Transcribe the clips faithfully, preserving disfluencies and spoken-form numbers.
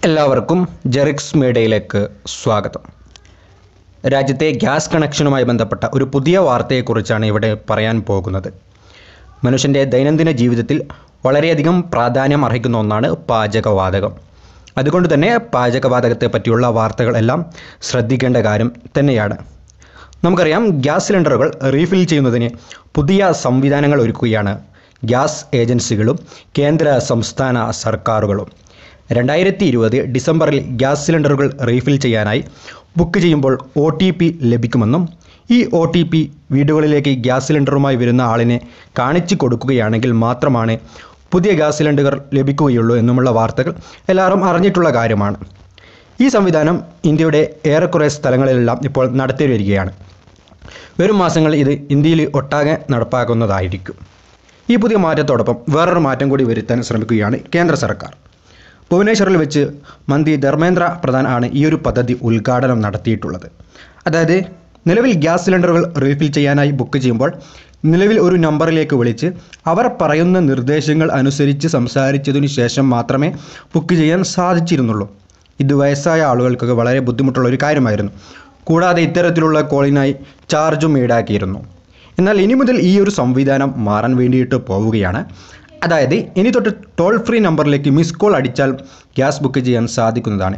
എല്ലാവർക്കും ജെറിക്സ് മീഡിയയിലേക്ക് സ്വാഗതം. രാജ്യത്തെ ഗ്യാസ് കണക്ഷനുമായി ബന്ധപ്പെട്ട ഒരു പുതിയ വാർത്തയെക്കുറിച്ചാണ് ഇവിടെ പറയാൻ പോകുന്നത്. മനുഷ്യൻ്റെ ദൈനംദിന ജീവിതത്തിൽ വളരെയധികം പ്രാധാന്യം അർഹിക്കുന്ന ഒന്നാണ് പാചകവാതകം. അതുകൊണ്ട് തന്നെ പാചകവാതകത്തെ പറ്റിയുള്ള വാർത്തകളെല്ലാം ശ്രദ്ധിക്കേണ്ട കാര്യം തന്നെയാണ്. നമുക്കറിയാം, ഗ്യാസ് സിലിണ്ടറുകൾ റീഫിൽ ചെയ്യുന്നതിന് പുതിയ സംവിധാനങ്ങൾ ഒരുക്കുകയാണ് ഗ്യാസ് ഏജൻസികളും കേന്ദ്ര സംസ്ഥാന സർക്കാരുകളും. രണ്ടായിരത്തി ഇരുപത് ഡിസംബറിൽ ഗ്യാസ് സിലിണ്ടറുകൾ റീഫിൽ ചെയ്യാനായി ബുക്ക് ചെയ്യുമ്പോൾ ഒ ടി പി ലഭിക്കുമെന്നും ഈ ഒ ടി പി വീടുകളിലേക്ക് ഗ്യാസ് സിലിണ്ടറുമായി വരുന്ന ആളിനെ കാണിച്ചു കൊടുക്കുകയാണെങ്കിൽ മാത്രമാണ് പുതിയ ഗ്യാസ് സിലിണ്ടർ ലഭിക്കുകയുള്ളൂ എന്നുമുള്ള വാർത്തകൾ എല്ലാവരും അറിഞ്ഞിട്ടുള്ള കാര്യമാണ്. ഈ സംവിധാനം ഇന്ത്യയുടെ ഏറെക്കുറെ സ്ഥലങ്ങളിലെല്ലാം ഇപ്പോൾ നടത്തി വരികയാണ്. വരും മാസങ്ങളിൽ ഇത് ഇന്ത്യയിൽ ഒട്ടാകെ നടപ്പാക്കുന്നതായിരിക്കും. ഈ പുതിയ മാറ്റത്തോടൊപ്പം വേറൊരു മാറ്റം കൂടി വരുത്താൻ ശ്രമിക്കുകയാണ് കേന്ദ്ര സർക്കാർ. ഭുവനേശ്വറിൽ വെച്ച് മന്ത്രി ധർമ്മേന്ദ്ര പ്രധാൻ ആണ് ഈ ഒരു പദ്ധതി ഉദ്ഘാടനം നടത്തിയിട്ടുള്ളത്. അതായത്, നിലവിൽ ഗ്യാസ് സിലിണ്ടറുകൾ റീഫിൽ ചെയ്യാനായി ബുക്ക് ചെയ്യുമ്പോൾ നിലവിൽ ഒരു നമ്പറിലേക്ക് വിളിച്ച് അവർ പറയുന്ന നിർദ്ദേശങ്ങൾ അനുസരിച്ച് സംസാരിച്ചതിനു ശേഷം മാത്രമേ ബുക്ക് ചെയ്യാൻ സാധിച്ചിരുന്നുള്ളൂ. ഇത് വയസ്സായ ആളുകൾക്കൊക്കെ വളരെ ബുദ്ധിമുട്ടുള്ള ഒരു കാര്യമായിരുന്നു. കൂടാതെ ഇത്തരത്തിലുള്ള കോളിനായി ചാർജും ഈടാക്കിയിരുന്നു. എന്നാൽ ഇനി മുതൽ ഈ ഒരു സംവിധാനം മാറാൻ വേണ്ടിയിട്ട് പോവുകയാണ്. അതായത്, ഇനി തൊട്ട് ടോൾ ഫ്രീ നമ്പറിലേക്ക് മിസ് കോൾ അടിച്ചാൽ ഗ്യാസ് ബുക്ക് ചെയ്യാൻ സാധിക്കുന്നതാണ്.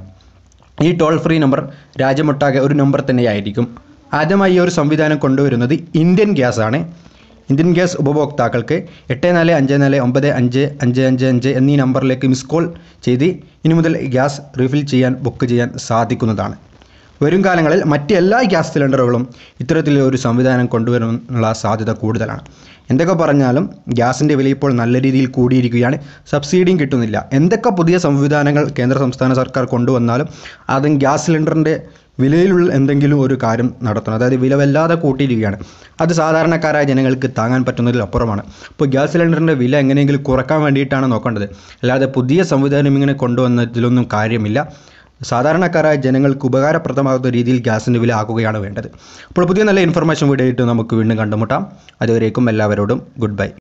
ഈ ടോൾ ഫ്രീ നമ്പർ രാജ്യമൊട്ടാകെ ഒരു നമ്പർ തന്നെയായിരിക്കും. ആദ്യമായി ഈ ഒരു സംവിധാനം കൊണ്ടുവരുന്നത് ഇന്ത്യൻ ഗ്യാസ് ആണ്. ഇന്ത്യൻ ഗ്യാസ് ഉപഭോക്താക്കൾക്ക് എട്ട് നാല് അഞ്ച് നാല് ഒമ്പത് അഞ്ച് അഞ്ച് അഞ്ച് അഞ്ച് എന്നീ നമ്പറിലേക്ക് മിസ് കോൾ ചെയ്ത് ഇനി മുതൽ ഗ്യാസ് റീഫിൽ ചെയ്യാൻ ബുക്ക് ചെയ്യാൻ സാധിക്കുന്നതാണ്. വരും കാലങ്ങളിൽ മറ്റെല്ലാ ഗ്യാസ് സിലിണ്ടറുകളും ഇത്തരത്തിലൊരു സംവിധാനം കൊണ്ടുവരാനുള്ള സാധ്യത കൂടുതലാണ്. എന്തൊക്കെ പറഞ്ഞാലും ഗ്യാസിൻ്റെ വില ഇപ്പോൾ നല്ല രീതിയിൽ കൂടിയിരിക്കുകയാണ്. സബ്സിഡിയും കിട്ടുന്നില്ല. എന്തൊക്കെ പുതിയ സംവിധാനങ്ങൾ കേന്ദ്ര സംസ്ഥാന സർക്കാർ കൊണ്ടുവന്നാലും അതും ഗ്യാസ് സിലിണ്ടറിൻ്റെ വിലയിലുള്ള എന്തെങ്കിലും ഒരു കാര്യം നടത്തണം. അതായത് വില വല്ലാതെ കൂട്ടിയിരിക്കുകയാണ്. അത് സാധാരണക്കാരായ ജനങ്ങൾക്ക് താങ്ങാൻ പറ്റുന്നതിൽ അപ്പുറമാണ്. ഇപ്പോൾ ഗ്യാസ് സിലിണ്ടറിൻ്റെ വില എങ്ങനെയെങ്കിലും കുറക്കാൻ വേണ്ടിയിട്ടാണ് നോക്കേണ്ടത്. അല്ലാതെ പുതിയ സംവിധാനം ഇങ്ങനെ കൊണ്ടുവന്നതിലൊന്നും കാര്യമില്ല. സാധാരണക്കാരായ ജനങ്ങൾക്ക് ഉപകാരപ്രദമാകുന്ന രീതിയിൽ ഗ്യാസിൻ്റെ വില ആക്കുകയാണ് വേണ്ടത്. അപ്പോൾ പുതിയ നല്ല ഇൻഫർമേഷൻ വീഡിയോ ആയിട്ട് നമുക്ക് വീണ്ടും കണ്ടുമുട്ടാം. അതുവരേക്കും എല്ലാവരോടും ഗുഡ് ബൈ.